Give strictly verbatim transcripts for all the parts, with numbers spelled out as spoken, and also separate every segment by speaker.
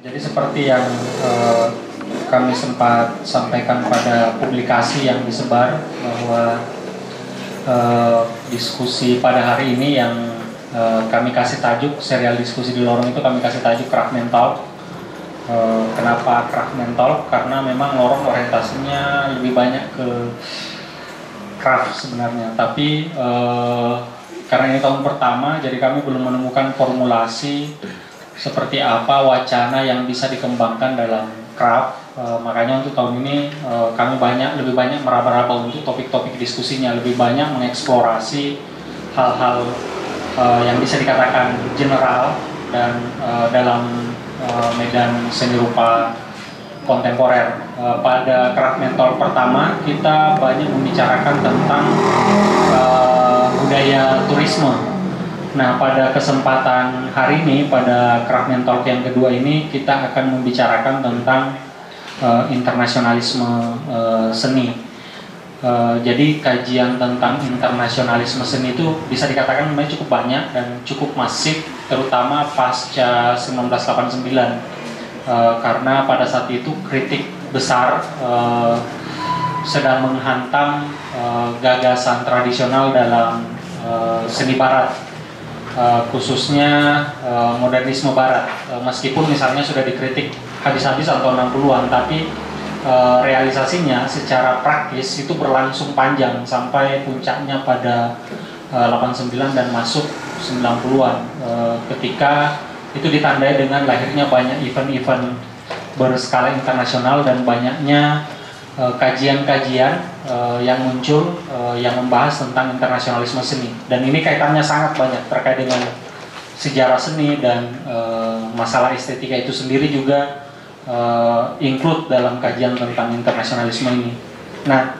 Speaker 1: Jadi seperti yang eh, kami sempat sampaikan pada publikasi yang disebar bahwa eh, diskusi pada hari ini yang eh, kami kasih tajuk, serial diskusi di lorong itu kami kasih tajuk Craft Mental. Eh, kenapa Craft Mental? Karena memang lorong orientasinya lebih banyak ke craft sebenarnya, tapi eh, karena ini tahun pertama, jadi kami belum menemukan formulasi seperti apa wacana yang bisa dikembangkan dalam craft. E, makanya untuk tahun ini e, kami banyak lebih banyak meraba-raba untuk topik-topik diskusinya, lebih banyak mengeksplorasi hal-hal e, yang bisa dikatakan general dan e, dalam e, medan seni rupa kontemporer. E, pada craft mental pertama kita banyak membicarakan tentang e, budaya turisme. Nah, pada kesempatan hari ini, pada Craft Mental yang kedua ini, kita akan membicarakan tentang uh, internasionalisme uh, seni. Uh, jadi, kajian tentang internasionalisme seni itu bisa dikatakan memang cukup banyak dan cukup masif, terutama pasca seribu sembilan ratus delapan puluh sembilan. Uh, karena pada saat itu kritik besar uh, sedang menghantam uh, gagasan tradisional dalam uh, seni barat. Uh, khususnya uh, modernisme barat, uh, meskipun misalnya sudah dikritik habis-habis tahun enam puluhan, tapi uh, realisasinya secara praktis itu berlangsung panjang sampai puncaknya pada uh, delapan puluh sembilan dan masuk sembilan puluhan, uh, ketika itu ditandai dengan lahirnya banyak event-event berskala internasional dan banyaknya kajian-kajian uh, uh, yang muncul uh, yang membahas tentang internasionalisme seni, dan ini kaitannya sangat banyak terkait dengan sejarah seni dan uh, masalah estetika itu sendiri juga uh, include dalam kajian tentang internasionalisme ini. Nah,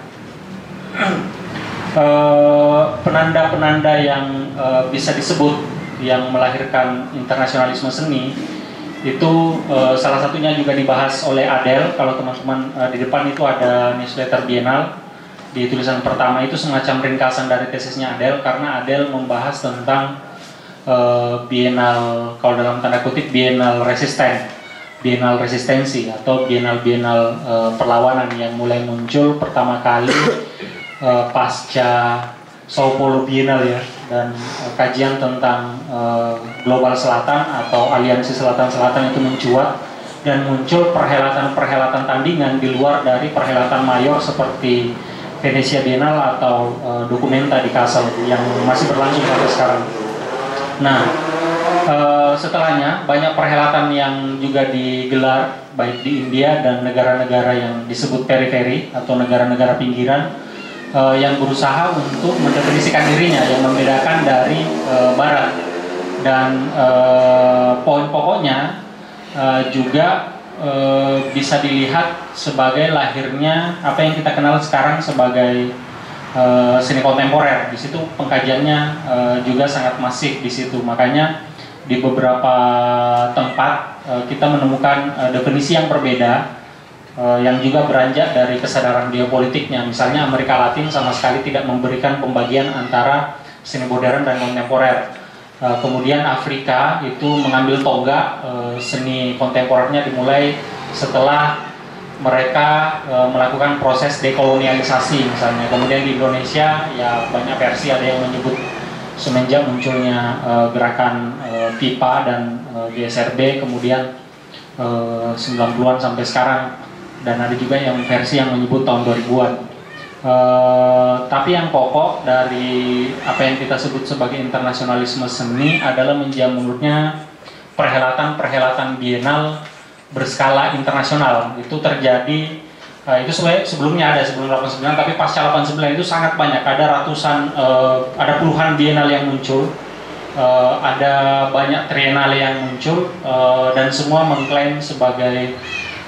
Speaker 1: uh, penanda-penanda yang uh, bisa disebut yang melahirkan internasionalisme seni itu uh, salah satunya juga dibahas oleh Adele. Kalau teman-teman uh, di depan itu ada newsletter Biennale, di tulisan pertama itu semacam ringkasan dari tesisnya Adele, karena Adele membahas tentang uh, Biennale, kalau dalam tanda kutip Biennale resisten, Biennale resistensi atau Biennale-Biennale uh, perlawanan yang mulai muncul pertama kali uh, pasca Sao Paulo Biennale ya, dan uh, kajian tentang uh, global selatan atau aliansi selatan-selatan itu mencuat dan muncul perhelatan-perhelatan tandingan di luar dari perhelatan mayor seperti Venezia Biennale atau uh, Documenta di Kassel yang masih berlangsung sampai sekarang. Nah, uh, setelahnya banyak perhelatan yang juga digelar baik di India dan negara-negara yang disebut periferi atau negara-negara pinggiran Uh, yang berusaha untuk mendefinisikan dirinya, yang membedakan dari uh, Barat, dan uh, poin pokoknya uh, juga uh, bisa dilihat sebagai lahirnya apa yang kita kenal sekarang sebagai uh, seni kontemporer. Di situ pengkajiannya uh, juga sangat masif di situ, makanya di beberapa tempat uh, kita menemukan uh, definisi yang berbeda, Uh, yang juga beranjak dari kesadaran geopolitiknya. Misalnya Amerika Latin sama sekali tidak memberikan pembagian antara seni modern dan kontemporer. Uh, kemudian Afrika itu mengambil tonggak uh, seni kontemporernya dimulai setelah mereka uh, melakukan proses dekolonialisasi misalnya. Kemudian di Indonesia ya banyak versi, ada yang menyebut semenjak munculnya uh, gerakan uh, pipa dan uh, G S R B kemudian uh, sembilan puluhan sampai sekarang. Dan ada juga yang versi yang menyebut tahun dua ribuan. Uh, tapi yang pokok dari apa yang kita sebut sebagai internasionalisme seni adalah menjamurnya perhelatan-perhelatan biennal berskala internasional. Itu terjadi, uh, itu sebenarnya sebelumnya ada, sebelum delapan puluh sembilan, tapi pasca delapan puluh sembilan itu sangat banyak. Ada ratusan, uh, ada puluhan biennal yang muncul, uh, ada banyak triennale yang muncul, uh, dan semua mengklaim sebagai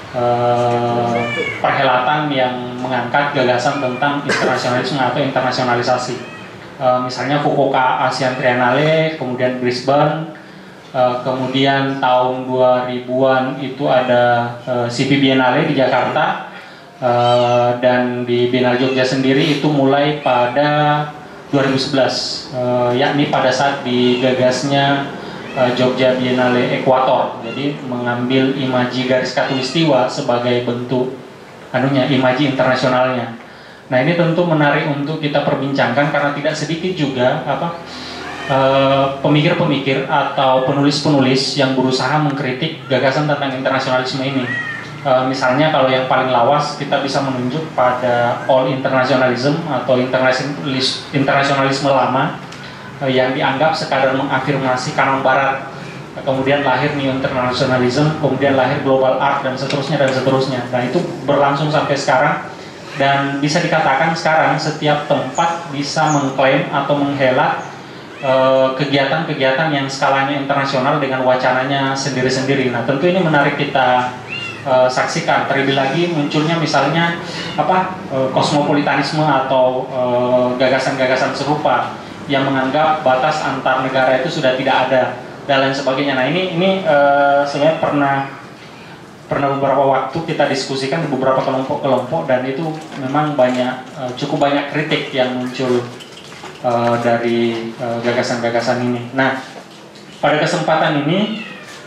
Speaker 1: Uh, perhelatan yang mengangkat gagasan tentang internasionalisme atau internasionalisasi. Uh, misalnya Fukuoka Asian Triennale, kemudian Brisbane, uh, kemudian tahun dua ribuan itu ada uh, C P Biennale di Jakarta, uh, dan di Biennale Jogja sendiri itu mulai pada dua ribu sebelas, uh, yakni pada saat digagasnya uh, Jogja Biennale Ekuator. Jadi mengambil imaji garis khatulistiwa sebagai bentuk anunya, imaji internasionalnya. Nah, ini tentu menarik untuk kita perbincangkan karena tidak sedikit juga apa pemikir-pemikir uh, atau penulis-penulis yang berusaha mengkritik gagasan tentang internasionalisme ini. Uh, misalnya kalau yang paling lawas kita bisa menunjuk pada all internationalism atau internasionalis, internasionalisme lama uh, yang dianggap sekadar mengafirmasi kanon barat, uh, kemudian lahir new internationalism, kemudian lahir global art dan seterusnya dan seterusnya. Nah, itu berlangsung sampai sekarang dan bisa dikatakan sekarang setiap tempat bisa mengklaim atau menghela kegiatan-kegiatan yang skalanya internasional dengan wacananya sendiri-sendiri. Nah, tentu ini menarik kita uh, saksikan. Terlebih lagi munculnya misalnya apa uh, kosmopolitanisme atau gagasan-gagasan uh, serupa yang menganggap batas antar negara itu sudah tidak ada dan lain sebagainya. Nah, ini ini uh, sebenarnya pernah pernah beberapa waktu kita diskusikan di beberapa kelompok-kelompok dan itu memang banyak uh, cukup banyak kritik yang muncul Uh, dari gagasan-gagasan uh, ini. Nah, pada kesempatan ini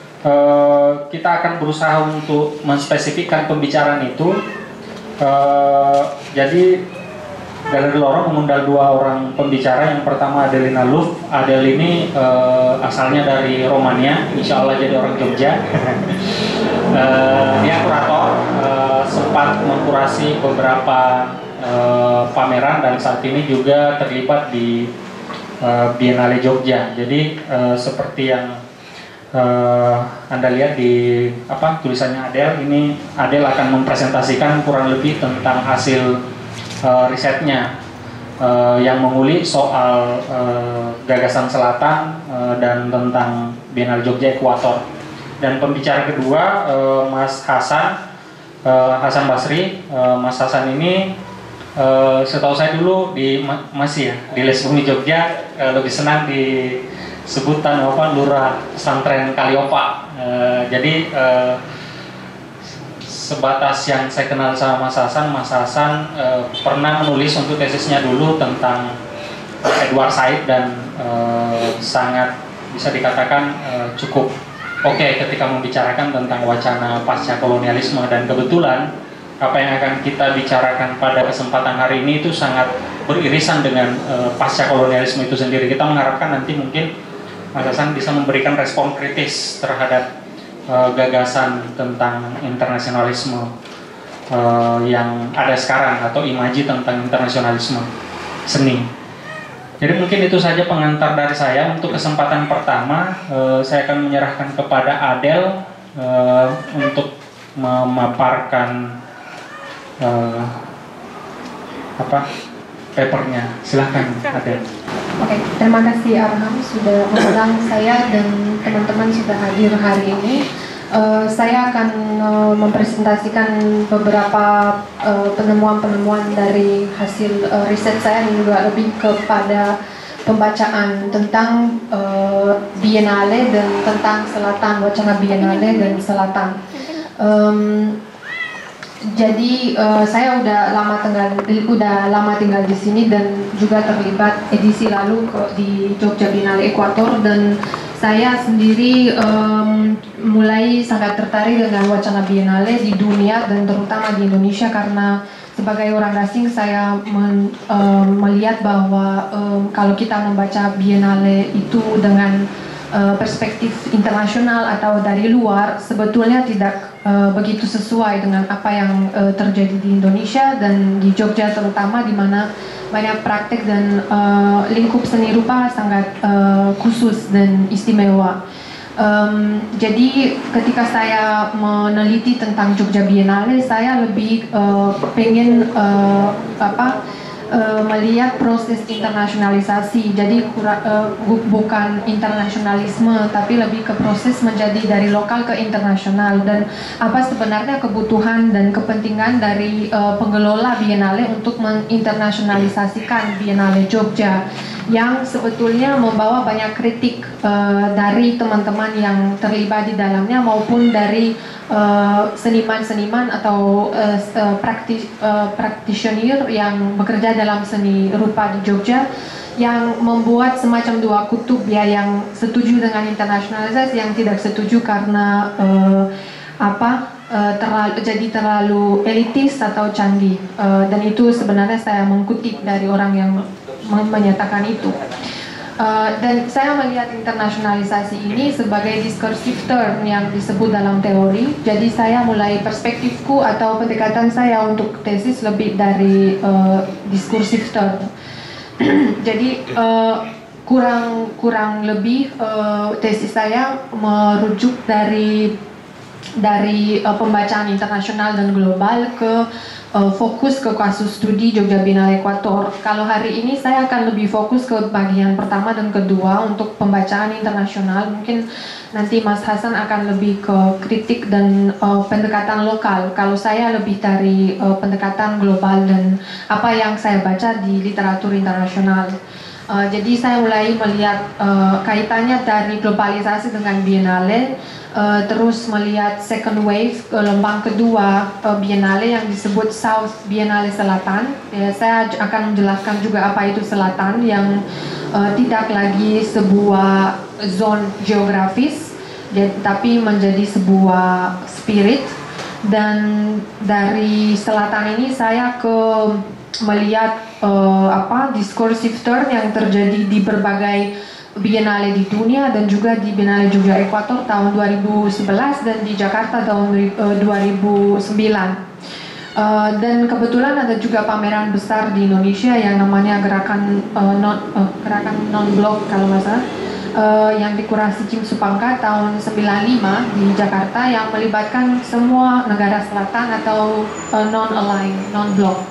Speaker 1: uh, kita akan berusaha untuk menspesifikkan pembicaraan itu. Uh, jadi Galeri Lorong mengundang dua orang pembicara. Yang pertama Adelina Luf. Adel ini uh, asalnya dari Romania, insya Allah jadi orang Jogja. uh, dia kurator, uh, sempat mengkurasi beberapa Uh, pameran dan saat ini juga terlibat di uh, Biennale Jogja. Jadi uh, seperti yang uh, Anda lihat di apa tulisannya Adel, ini Adel akan mempresentasikan kurang lebih tentang hasil uh, risetnya uh, yang mengulik soal uh, gagasan selatan uh, dan tentang Biennale Jogja Ekuator. Dan pembicara kedua uh, Mas Hasan uh, Hasan Basri. uh, Mas Hasan ini Uh, setahu saya dulu di masih ya di Les Bumi Jogja uh, lebih senang disebutan apa Lurah Pesantren Kaliopa. Uh, jadi uh, sebatas yang saya kenal sama Mas Hasan, Mas Hasan uh, pernah menulis untuk tesisnya dulu tentang Edward Said dan uh, sangat bisa dikatakan uh, cukup oke okay ketika membicarakan tentang wacana pasca kolonialisme dan kebetulan apa yang akan kita bicarakan pada kesempatan hari ini itu sangat beririsan dengan uh, pasca kolonialisme itu sendiri. Kita mengharapkan nanti mungkin Mas Hasan bisa memberikan respon kritis terhadap uh, gagasan tentang internasionalisme uh, yang ada sekarang atau imaji tentang internasionalisme seni. Jadi mungkin itu saja pengantar dari saya. Untuk kesempatan pertama uh, saya akan menyerahkan kepada Adel uh, untuk memaparkan Uh, apa papernya. Silahkan Adel.
Speaker 2: Oke, terima kasih Arham sudah mengundang saya dan teman-teman sudah hadir hari ini. Uh, saya akan uh, mempresentasikan beberapa penemuan-penemuan uh, dari hasil uh, riset saya dan juga lebih kepada pembacaan tentang uh, Biennale dan tentang selatan, wacana Biennale dan selatan. Um, Jadi uh, saya udah lama tinggal, udah lama tinggal di sini dan juga terlibat edisi lalu ke, di Jogja Biennale Ekuator dan saya sendiri um, mulai sangat tertarik dengan wacana Biennale di dunia dan terutama di Indonesia karena sebagai orang asing saya men, um, melihat bahwa um, kalau kita membaca Biennale itu dengan uh, perspektif internasional atau dari luar sebetulnya tidak Uh, begitu sesuai dengan apa yang uh, terjadi di Indonesia dan di Jogja terutama di mana banyak praktek dan uh, lingkup seni rupa sangat uh, khusus dan istimewa. Um, jadi ketika saya meneliti tentang Jogja Biennale, saya lebih uh, pengen uh, apa uh, melihat proses internasionalisasi. Jadi uh, bukan internasionalisme, tapi lebih ke proses menjadi dari lokal ke internasional dan apa sebenarnya kebutuhan dan kepentingan dari uh, pengelola Biennale untuk menginternasionalisasikan Biennale Jogja yang sebetulnya membawa banyak kritik uh, dari teman-teman yang terlibat di dalamnya maupun dari seniman-seniman uh, atau uh, uh, praktis, uh, practitioner yang bekerja dalam seni rupa di Jogja yang membuat semacam dua kutub ya, yang setuju dengan internasionalisasi, yang tidak setuju karena uh, apa uh, terlalu jadi terlalu elitis atau canggih, uh, dan itu sebenarnya saya mengkutip dari orang yang menyatakan itu. Uh, dan saya melihat internasionalisasi ini sebagai discursive term yang disebut dalam teori. Jadi saya mulai perspektifku atau pendekatan saya untuk tesis lebih dari uh, discursive term. Jadi uh, kurang kurang lebih uh, tesis saya merujuk dari dari uh, pembacaan internasional dan global ke uh, fokus ke kasus studi Jogja Biennale Ekuator. Kalau hari ini saya akan lebih fokus ke bagian pertama dan kedua untuk pembacaan internasional. Mungkin nanti Mas Hasan akan lebih ke kritik dan uh, pendekatan lokal. Kalau saya lebih dari uh, pendekatan global dan apa yang saya baca di literatur internasional. Uh, jadi saya mulai melihat uh, kaitannya dari globalisasi dengan Biennale. Uh, terus melihat second wave, gelombang kedua uh, Biennale yang disebut South Biennale Selatan. Ya, saya akan menjelaskan juga apa itu Selatan, yang uh, tidak lagi sebuah zone geografis, ya, tapi menjadi sebuah spirit. Dan dari Selatan ini saya ke melihat uh, apa discursive turn yang terjadi di berbagai Biennale di dunia dan juga di Biennale Jogja Ekuator tahun dua ribu sebelas dan di Jakarta tahun dua ribu sembilan. Uh, dan kebetulan ada juga pameran besar di Indonesia yang namanya gerakan uh, non uh, gerakan non blok kalau nggak salah, uh, yang dikurasi Jim Supangka tahun sembilan puluh lima di Jakarta, yang melibatkan semua negara selatan atau uh, non align, non blok.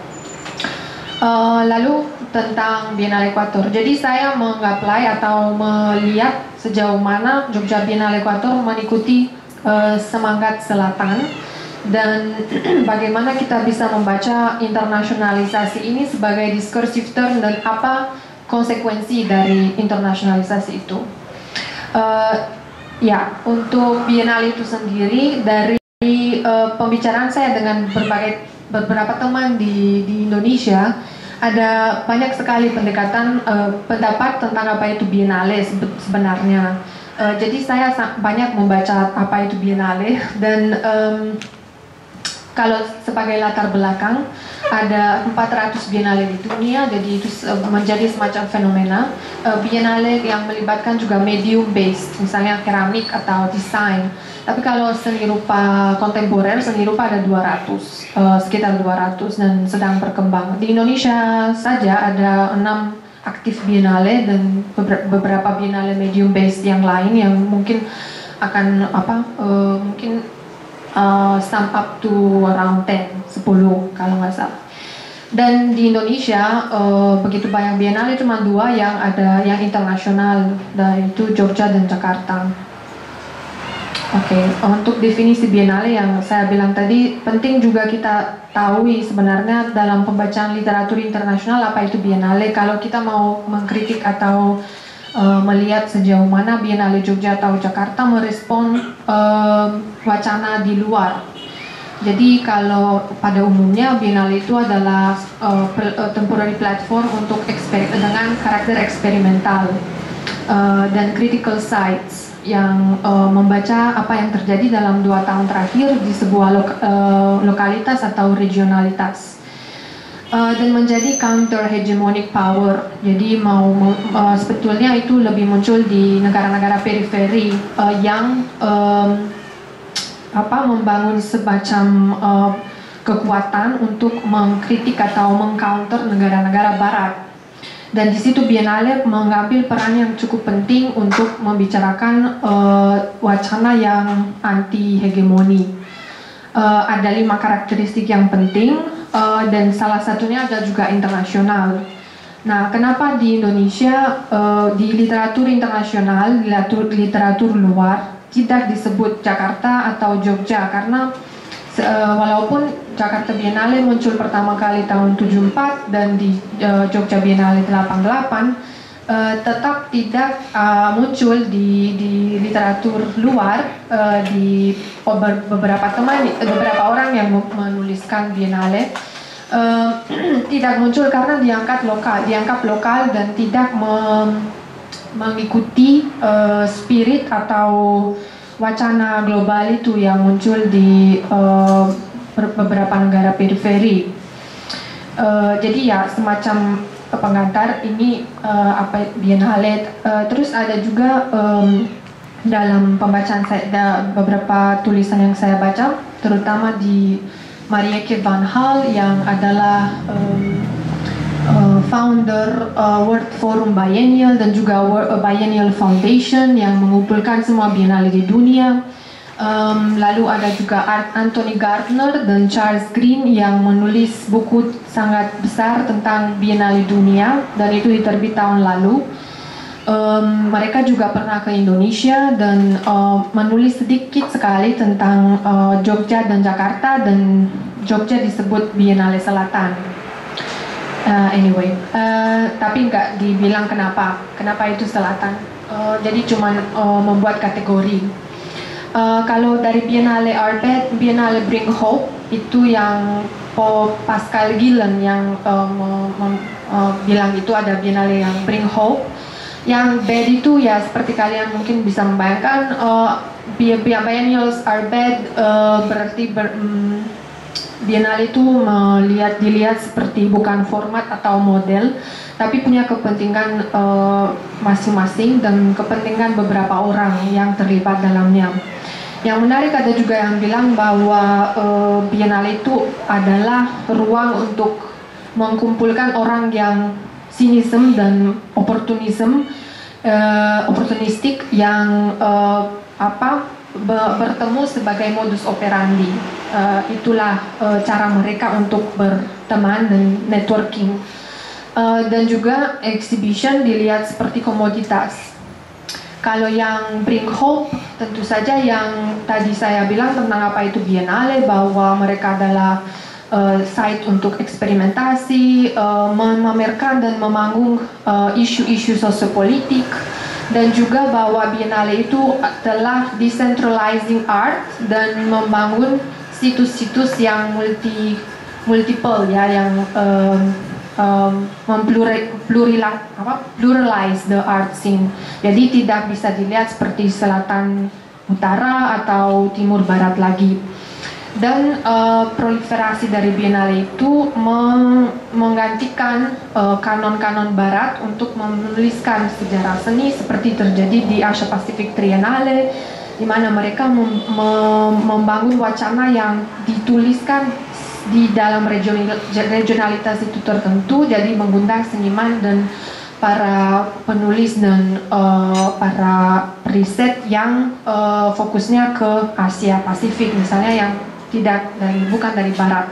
Speaker 2: Uh, lalu tentang Biennale Ekuator. Jadi saya mengapply atau melihat sejauh mana Jogja Biennale Ekuator mengikuti uh, semangat selatan, dan bagaimana kita bisa membaca internasionalisasi ini sebagai discursive term dan apa konsekuensi dari internasionalisasi itu. Uh, ya, untuk Biennale itu sendiri, dari uh, pembicaraan saya dengan berbagai beberapa teman di, di Indonesia, ada banyak sekali pendekatan uh, pendapat tentang apa itu Biennale sebenarnya. Uh, jadi saya banyak membaca apa itu Biennale, dan um, kalau sebagai latar belakang ada empat ratus Biennale di dunia, jadi itu menjadi semacam fenomena uh, Biennale yang melibatkan juga medium based, misalnya keramik atau desain. Tapi kalau seni rupa kontemporer, seni rupa ada dua ratus, uh, sekitar dua ratus, dan sedang berkembang. Di Indonesia saja ada enam aktif Biennale dan beberapa Biennale medium based yang lain yang mungkin akan apa uh, mungkin uh, sum up to around ten, sepuluh kalau nggak salah. Dan di Indonesia uh, begitu banyak Biennale, cuma dua yang ada yang internasional, yaitu Jogja dan Jakarta. Oke, okay. Untuk definisi Biennale yang saya bilang tadi, penting juga kita tahu sebenarnya dalam pembacaan literatur internasional apa itu Biennale. Kalau kita mau mengkritik atau uh, melihat sejauh mana Biennale Jogja atau Jakarta merespon uh, wacana di luar. Jadi kalau pada umumnya Biennale itu adalah uh, temporary platform untuk eksper dengan karakter eksperimental uh, dan critical sites, yang uh, membaca apa yang terjadi dalam dua tahun terakhir di sebuah lo uh, lokalitas atau regionalitas, uh, dan menjadi counter hegemonic power. Jadi mau uh, sebetulnya itu lebih muncul di negara-negara periferi uh, yang um, apa membangun semacam uh, kekuatan untuk mengkritik atau mengcounter negara-negara barat. Dan di situ Biennale mengambil peran yang cukup penting untuk membicarakan uh, wacana yang anti hegemoni. Uh, ada lima karakteristik yang penting, uh, dan salah satunya ada juga internasional. Nah, kenapa di Indonesia uh, di literatur internasional, literatur, literatur luar tidak disebut Jakarta atau Jogja? Karena uh, walaupun Jakarta Biennale muncul pertama kali tahun tujuh puluh empat dan di uh, Jogja Biennale delapan puluh delapan, uh, tetap tidak uh, muncul di, di literatur luar, uh, di beberapa teman, beberapa orang yang menuliskan Biennale. uh, tidak muncul karena diangkat lokal, dianggap lokal dan tidak mem mengikuti uh, spirit atau wacana global itu yang muncul di uh, beberapa negara periferi. Uh, jadi ya semacam pengantar ini uh, apa Biennale. Uh, terus ada juga um, dalam pembacaan saya ada beberapa tulisan yang saya baca, terutama di Marieke van Hal yang adalah um, uh, founder uh, World Forum Biennial dan juga World Biennial Foundation yang mengumpulkan semua biennale di dunia. Um, lalu ada juga Anthony Gardner dan Charles Green yang menulis buku sangat besar tentang biennale dunia dan itu diterbit tahun lalu. Um, mereka juga pernah ke Indonesia dan uh, menulis sedikit sekali tentang uh, Jogja dan Jakarta, dan Jogja disebut Biennale Selatan. Uh, anyway, uh, tapi nggak dibilang kenapa, kenapa itu selatan. Uh, jadi cuman uh, membuat kategori. Uh, kalau dari Biennale Arbed, Biennale Bring Hope itu yang Paul Pascal Gillen yang uh, uh, bilang itu ada Biennale yang Bring Hope. Yang bad itu ya seperti kalian mungkin bisa membayangkan, uh, Biennials Arbed uh, berarti ber, um, Biennale itu melihat dilihat seperti bukan format atau model, tapi punya kepentingan masing-masing uh, dan kepentingan beberapa orang yang terlibat dalamnya. Yang menarik ada juga yang bilang bahwa uh, Biennale itu adalah ruang untuk mengumpulkan orang yang sinism dan oportunism, uh, oportunistik yang uh, apa be bertemu sebagai modus operandi. Uh, itulah uh, cara mereka untuk berteman dan networking. Uh, dan juga exhibition dilihat seperti komoditas. Kalau yang Bring Hope, tentu saja yang tadi saya bilang tentang apa itu Biennale, bahwa mereka adalah uh, site untuk eksperimentasi, uh, memamerkan dan memanggung isu-isu uh, sosiopolitik, dan juga bahwa Biennale itu adalah decentralizing art dan membangun situs-situs yang multi multiple ya, yang um, Um, mempluralize the art scene. Jadi tidak bisa dilihat seperti selatan utara atau timur barat lagi. Dan uh, proliferasi dari Biennale itu meng menggantikan kanon-kanon uh, barat untuk menuliskan sejarah seni seperti terjadi di Asia Pacific Triennale, di mana mereka mem mem membangun wacana yang dituliskan di dalam regionalitas itu tertentu, jadi mengundang seniman dan para penulis dan uh, para riset yang uh, fokusnya ke Asia Pasifik misalnya, yang tidak dari bukan dari Barat.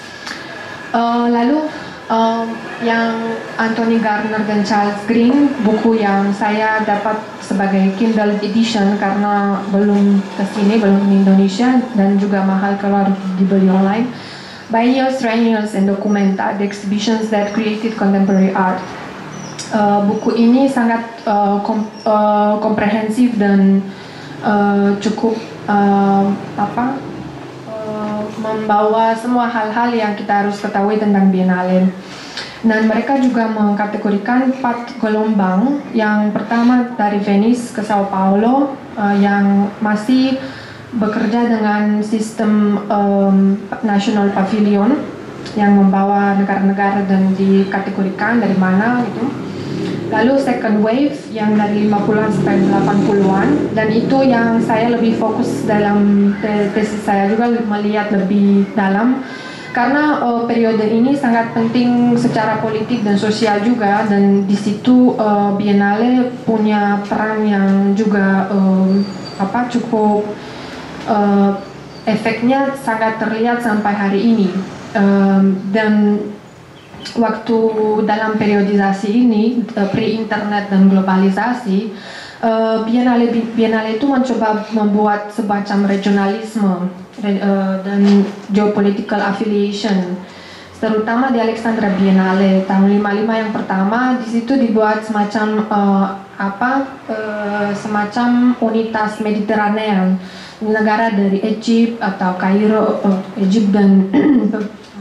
Speaker 2: Uh, lalu um, yang Anthony Gardner dan Charles Green, buku yang saya dapat sebagai Kindle edition karena belum kesini, belum di Indonesia dan juga mahal kalau dibeli online. Biennials, Triennials, and Documenta, the exhibitions that created contemporary art. Uh, buku ini sangat uh, kom uh, komprehensif dan uh, cukup uh, apa uh, membawa semua hal-hal yang kita harus ketahui tentang Biennale. Dan mereka juga mengkategorikan empat gelombang. Yang pertama dari Venice ke Sao Paulo, uh, yang masih bekerja dengan sistem um, National Pavilion yang membawa negara-negara dan dikategorikan dari mana gitu. Lalu second wave yang dari lima puluhan sampai delapan puluhan, dan itu yang saya lebih fokus dalam tesis saya juga melihat lebih dalam karena uh, periode ini sangat penting secara politik dan sosial juga, dan di situ uh, Biennale punya peran yang juga um, apa cukup Uh, efeknya sangat terlihat sampai hari ini. Um, dan waktu dalam periodisasi ini, uh, pre-internet dan globalisasi, uh, Biennale, Biennale itu mencoba membuat semacam regionalisme uh, dan geopolitical affiliation, terutama di Alexandra Biennale tahun lima puluh lima yang pertama. Di situ dibuat semacam uh, apa uh, semacam unitas Mediterranean, negara dari Egypt atau Kairo, uh, Egypt dan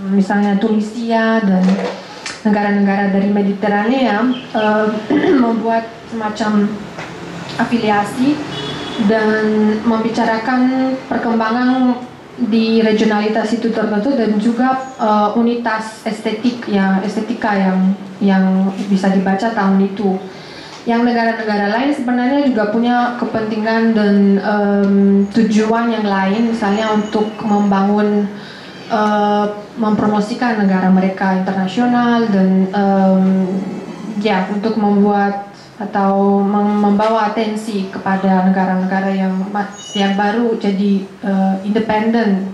Speaker 2: misalnya Tunisia dan negara-negara dari Mediterania uh, membuat semacam afiliasi dan membicarakan perkembangan di regionalitas itu tertentu dan juga uh, unitas estetik ya estetika yang yang bisa dibaca tahun itu. Yang negara-negara lain sebenarnya juga punya kepentingan dan um, tujuan yang lain, misalnya untuk membangun, uh, mempromosikan negara mereka internasional dan um, ya untuk membuat atau mem membawa atensi kepada negara-negara yang yang baru jadi uh, independen.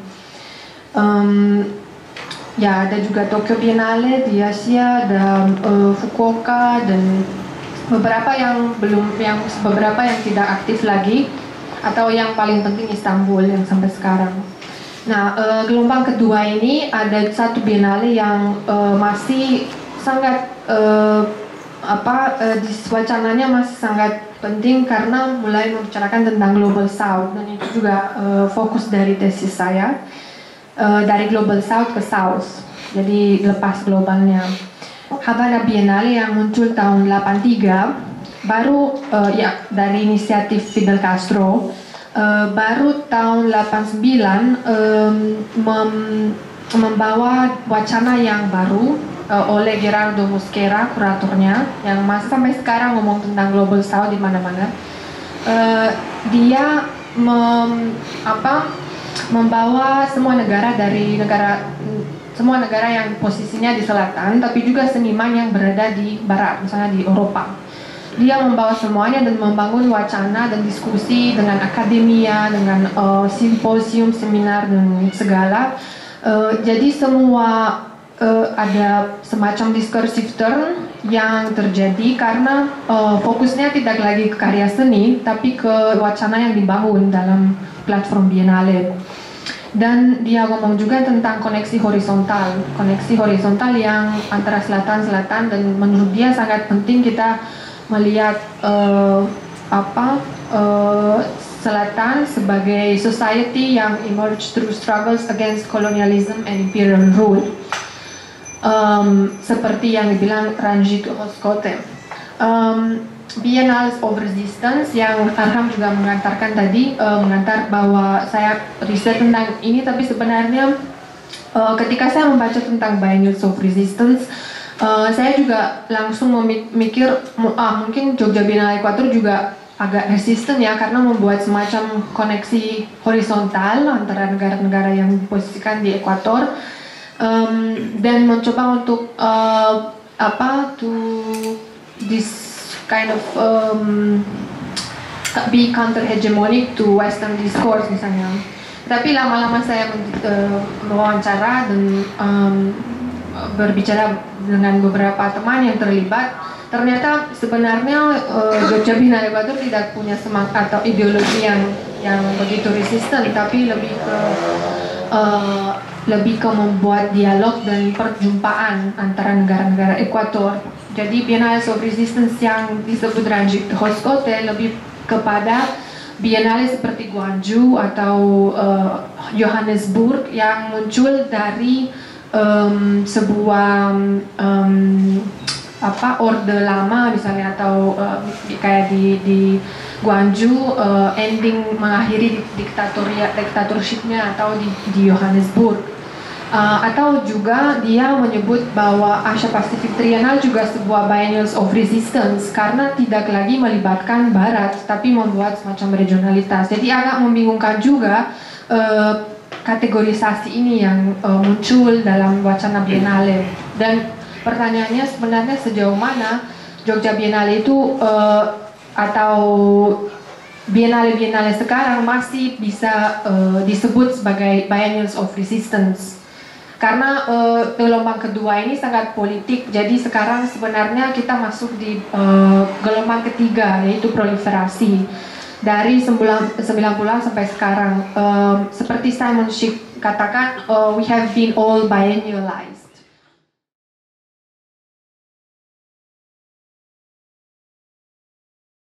Speaker 2: Um, ya ada juga Tokyo Biennale di Asia, ada uh, Fukuoka dan beberapa yang belum, yang beberapa yang tidak aktif lagi, atau yang paling penting Istanbul yang sampai sekarang. Nah, uh, gelombang kedua ini ada satu biennale yang uh, masih sangat uh, apa uh, wacananya masih sangat penting karena mulai membicarakan tentang Global South, dan itu juga uh, fokus dari tesis saya, uh, dari Global South ke South, jadi lepas globalnya. Havana Biennale yang muncul tahun delapan tiga baru uh, ya dari inisiatif Fidel Castro, uh, baru tahun delapan sembilan um, mem membawa wacana yang baru uh, oleh Gerardo Mosquera, kuratornya, yang masih sampai sekarang ngomong tentang Global South di mana-mana. Uh, dia mem, apa, membawa semua negara dari negara semua negara yang posisinya di selatan, tapi juga seniman yang berada di barat, misalnya di Eropa. Dia membawa semuanya dan membangun wacana dan diskusi dengan akademia, dengan uh, simposium, seminar dan segala. Uh, jadi semua uh, ada semacam discursive turn yang terjadi karena uh, fokusnya tidak lagi ke karya seni, tapi ke wacana yang dibangun dalam platform Biennale. Dan dia ngomong juga tentang koneksi horizontal, koneksi horizontal yang antara selatan-selatan, dan menurut dia sangat penting kita melihat uh, apa uh, selatan sebagai society yang emerge through struggles against colonialism and imperial rule, um, seperti yang dibilang Ranjit Hoskote. Um, Biennales of Resistance yang Arham juga mengantarkan tadi, uh, mengantar bahwa saya riset tentang ini, tapi sebenarnya uh, ketika saya membaca tentang Biennales of Resistance, uh, saya juga langsung memikir ah, mungkin Jogja Biennale Ekuator juga agak resisten ya, karena membuat semacam koneksi horizontal antara negara-negara yang diposisikan di Ekuator, um, dan mencoba untuk uh, apa to this kind of um, be counter hegemonic to Western discourse misalnya. Tapi lama-lama saya uh, mewawancara dan um, berbicara dengan beberapa teman yang terlibat, ternyata sebenarnya uh, Jogja Biennale Ekuator tidak punya semangat atau ideologi yang yang begitu resisten, tapi lebih ke uh, lebih ke membuat dialog dan perjumpaan antara negara-negara Ekuator. Jadi Biennales of Resistance yang disebut Ranjit Hoskote lebih kepada biennale seperti Gwangju atau uh, Johannesburg yang muncul dari um, sebuah um, apa orde lama misalnya, atau uh, kayak di di Gwangju uh, ending mengakhiri diktatornya diktatorshipnya atau di, di Johannesburg. Uh, atau juga dia menyebut bahwa Asia Pacific Trienal juga sebuah Biennales of Resistance karena tidak lagi melibatkan Barat, tapi membuat semacam regionalitas. Jadi agak membingungkan juga uh, kategorisasi ini yang uh, muncul dalam wacana Biennale. Dan pertanyaannya sebenarnya sejauh mana Jogja Biennale itu uh, atau Biennale-Biennale sekarang masih bisa uh, disebut sebagai Biennales of Resistance. Karena uh, gelombang kedua ini sangat politik, jadi sekarang sebenarnya kita masuk di uh, gelombang ketiga, yaitu proliferasi. Dari sembilan puluhan sampai sekarang, uh, seperti Simon Schick katakan, uh, we have been all biennialized.